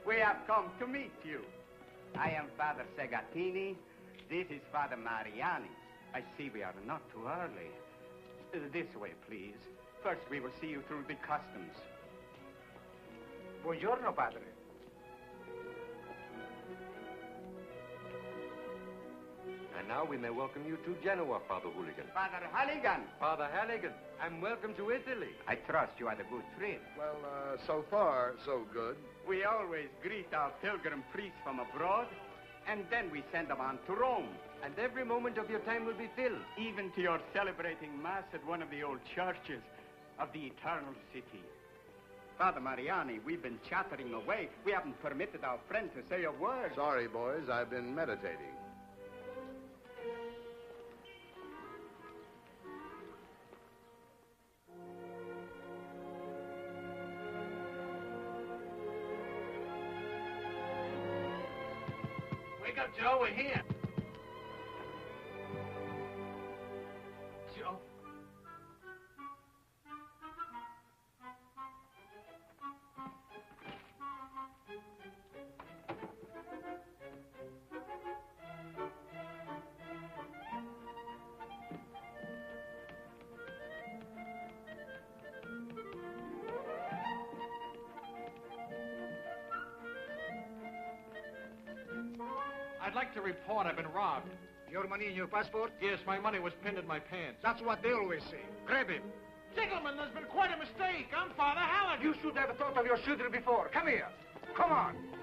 We have come to meet you. I am Father Segatini. This is Father Mariani. I see we are not too early. This way, please. First, we will see you through the customs. Buongiorno, Padre. And now we may welcome you to Genoa, Father Hooligan. Father Halligan. Father Halligan, and welcome to Italy. I trust you had a good trip. Well, so far, so good. We always greet our pilgrim priests from abroad, and then we send them on to Rome. And every moment of your time will be filled. Even to your celebrating Mass at one of the old churches of the Eternal City. Father Mariani, we've been chattering away. We haven't permitted our friend to say a word. Sorry, boys, I've been meditating. Wake up, Joe. We're here. Joe. I'd like to report I've been robbed. Your money and your passport? Yes, my money was pinned in my pants. That's what they always say. Grab him. Gentlemen, there's been quite a mistake. I'm Father Halligan. You should have thought of your children before. Come here. Come on.